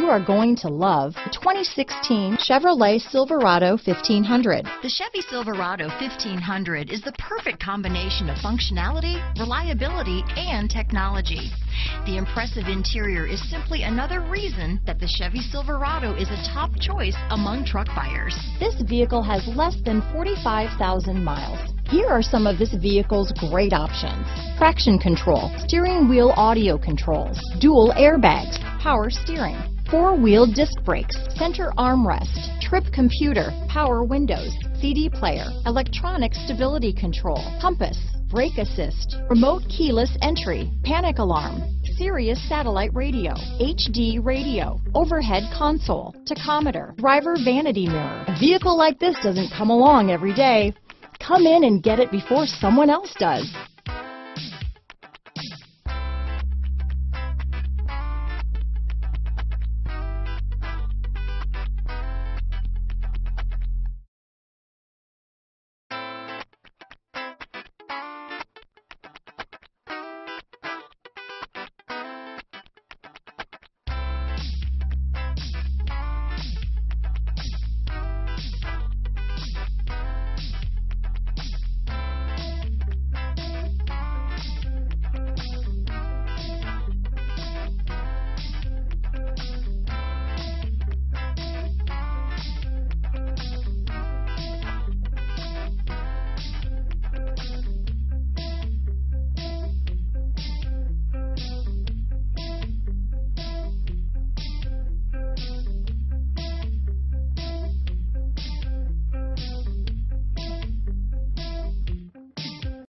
are going to love the 2016 Chevrolet Silverado 1500. The Chevy Silverado 1500 is the perfect combination of functionality, reliability, and technology. The impressive interior is simply another reason that the Chevy Silverado is a top choice among truck buyers. This vehicle has less than 45,000 miles. Here are some of this vehicle's great options: traction control, steering wheel audio controls, dual airbags, power steering, four-wheel disc brakes, center armrest, trip computer, power windows, CD player, electronic stability control, compass, brake assist, remote keyless entry, panic alarm, Sirius satellite radio, HD radio, overhead console, tachometer, driver vanity mirror. A vehicle like this doesn't come along every day. Come in and get it before someone else does.